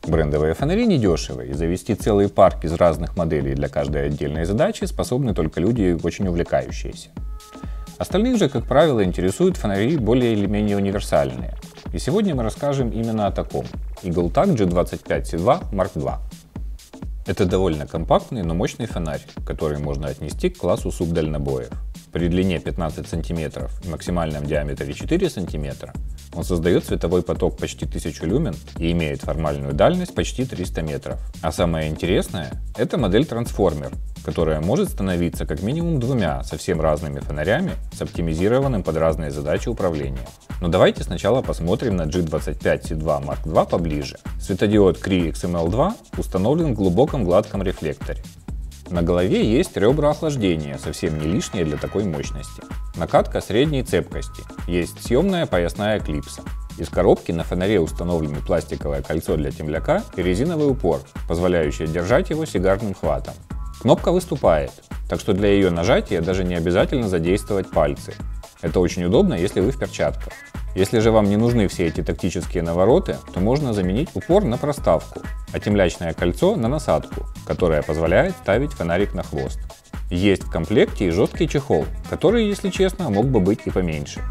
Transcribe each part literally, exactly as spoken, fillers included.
Брендовые фонари недешевы, и завести целый парк из разных моделей для каждой отдельной задачи способны только люди очень увлекающиеся. Остальных же, как правило, интересуют фонари более или менее универсальные. И сегодня мы расскажем именно о таком – EagleTac джи двадцать пять си два марк два. Это довольно компактный, но мощный фонарь, который можно отнести к классу субдальнобоев. При длине пятнадцать сантиметров и максимальном диаметре четыре сантиметра он создает световой поток почти тысячу люмен и имеет формальную дальность почти триста метров. А самое интересное – это модель трансформер, которая может становиться как минимум двумя совсем разными фонарями с оптимизированным под разные задачи управлением. Но давайте сначала посмотрим на джи двадцать пять си два марк два поближе. Светодиод Cree икс эм эл два установлен в глубоком гладком рефлекторе. На голове есть ребра охлаждения, совсем не лишние для такой мощности. Накатка средней цепкости, есть съемная поясная клипса. Из коробки на фонаре установлены пластиковое кольцо для темляка и резиновый упор, позволяющий держать его сигарным хватом. Кнопка выступает, так что для ее нажатия даже не обязательно задействовать пальцы. Это очень удобно, если вы в перчатках. Если же вам не нужны все эти тактические навороты, то можно заменить упор на проставку, а темлячное кольцо на насадку, которая позволяет ставить фонарик на хвост. Есть в комплекте и жесткий чехол, который, если честно, мог бы быть и поменьше.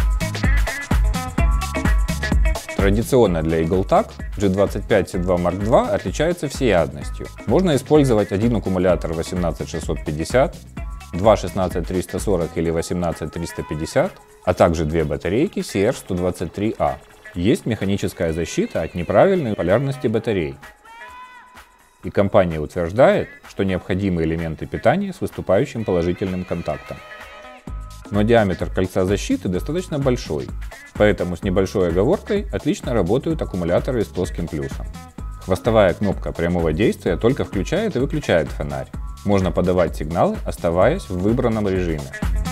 Традиционно для EagleTac джи двадцать пять си два марк два отличается всеядностью. Можно использовать один аккумулятор восемнадцать шестьсот пятьдесят, два шестнадцать триста сорок или восемнадцать триста пятьдесят, а также две батарейки си эр сто двадцать три а. Есть механическая защита от неправильной полярности батарей. И компания утверждает, что необходимы элементы питания с выступающим положительным контактом. Но диаметр кольца защиты достаточно большой, поэтому с небольшой оговоркой отлично работают аккумуляторы с плоским плюсом. Хвостовая кнопка прямого действия только включает и выключает фонарь. Можно подавать сигналы, оставаясь в выбранном режиме.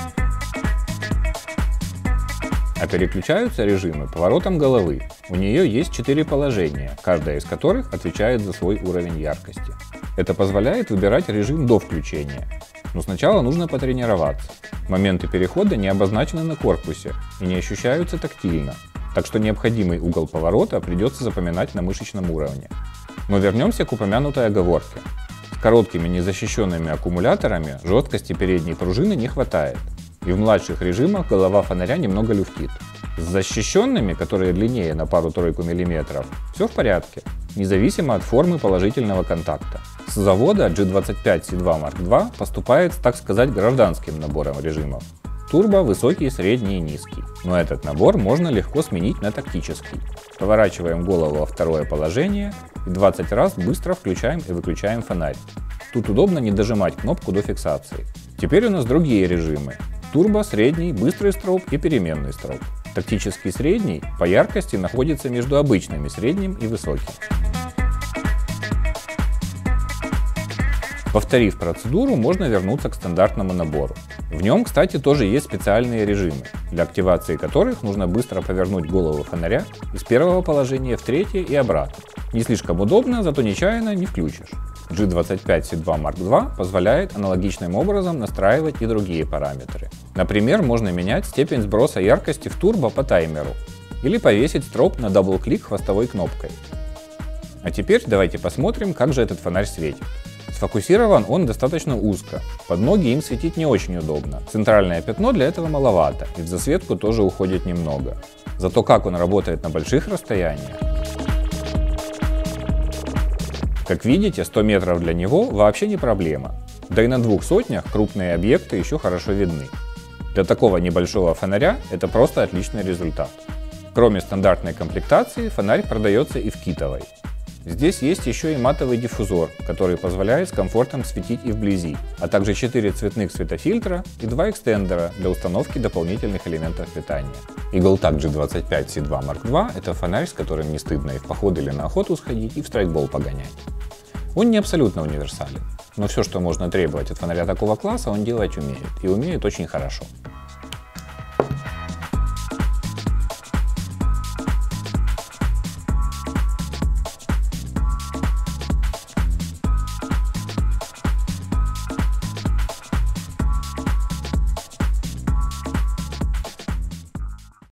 А переключаются режимы поворотом головы. У нее есть четыре положения, каждое из которых отвечает за свой уровень яркости. Это позволяет выбирать режим до включения. Но сначала нужно потренироваться. Моменты перехода не обозначены на корпусе и не ощущаются тактильно, так что необходимый угол поворота придется запоминать на мышечном уровне. Но вернемся к упомянутой оговорке. С короткими незащищенными аккумуляторами жесткости передней пружины не хватает, и в младших режимах голова фонаря немного люфтит. С защищенными, которые длиннее на пару-тройку миллиметров, все в порядке, независимо от формы положительного контакта. С завода джи двадцать пять си два марк два поступает с, так сказать, гражданским набором режимов. Турбо, высокий, средний и низкий. Но этот набор можно легко сменить на тактический. Поворачиваем голову во второе положение и двадцать раз быстро включаем и выключаем фонарь. Тут удобно не дожимать кнопку до фиксации. Теперь у нас другие режимы. Турбо, средний, быстрый строп и переменный строп. Тактический средний по яркости находится между обычными средним и высоким. Повторив процедуру, можно вернуться к стандартному набору. В нем, кстати, тоже есть специальные режимы, для активации которых нужно быстро повернуть голову фонаря из первого положения в третье и обратно. Не слишком удобно, зато нечаянно не включишь. джи двадцать пять си два марк два позволяет аналогичным образом настраивать и другие параметры. Например, можно менять степень сброса яркости в турбо по таймеру или повесить строп на дабл-клик хвостовой кнопкой. А теперь давайте посмотрим, как же этот фонарь светит. Сфокусирован он достаточно узко, под ноги им светить не очень удобно. Центральное пятно для этого маловато, и в засветку тоже уходит немного. Зато как он работает на больших расстояниях. Как видите, сто метров для него вообще не проблема. Да и на двух сотнях крупные объекты еще хорошо видны. Для такого небольшого фонаря это просто отличный результат. Кроме стандартной комплектации, фонарь продается и в китовой. Здесь есть еще и матовый диффузор, который позволяет с комфортом светить и вблизи, а также четыре цветных светофильтра и два экстендера для установки дополнительных элементов питания. EagleTac джи двадцать пять си два марк два – это фонарь, с которым не стыдно и в поход или на охоту сходить, и в страйкбол погонять. Он не абсолютно универсален, но все, что можно требовать от фонаря такого класса, он делать умеет, и умеет очень хорошо.